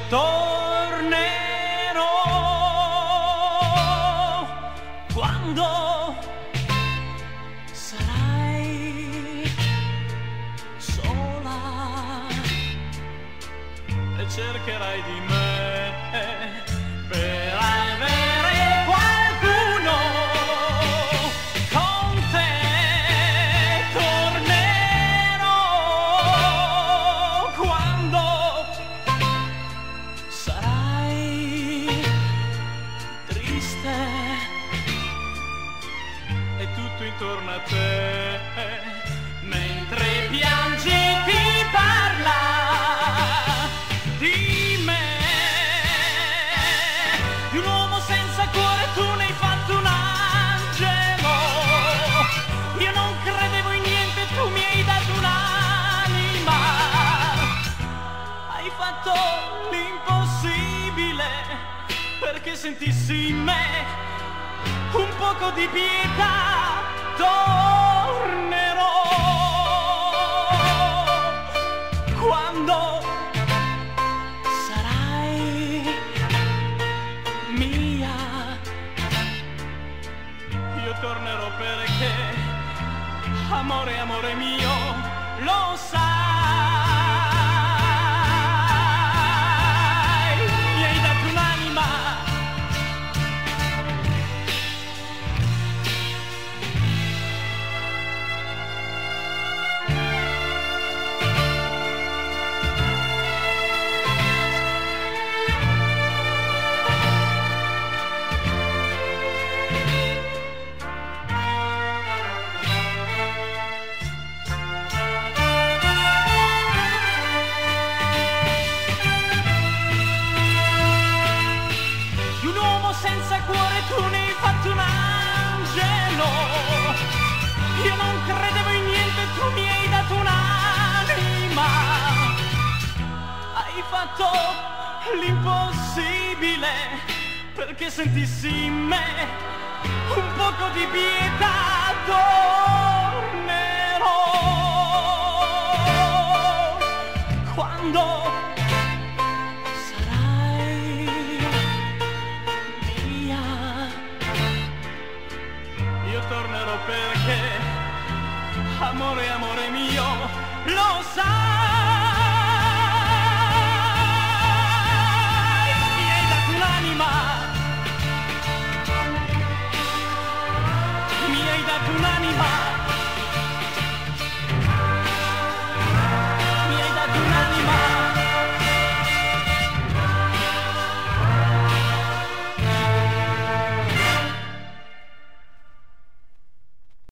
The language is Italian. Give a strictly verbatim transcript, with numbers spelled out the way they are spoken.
tornerò quando sarai sola e cercherai di me per avere qualcuno con te. Tornerò quando sarai triste e tutto intorno a te, mentre piangi ti parla di me, di un uomo senza cuore. Tu ne hai fatto un angelo, io non credevo in niente, tu mi hai dato un'anima, hai fatto l'impossibile perché sentissi in me un poco di pietà. Tornerò quando sarai mia. Io tornerò perché amore, amore mio, lo sai, mi hai dato un'anima. Senza cuore tu ne hai fatto un angelo, io non credevo in niente, tu mi hai dato un'anima, hai fatto l'impossibile perché sentissi in me un poco di pietà. Tornerò quando tornerò perché amore, amore mio, lo sai, mi hai dato un'anima, mi hai dato un'anima.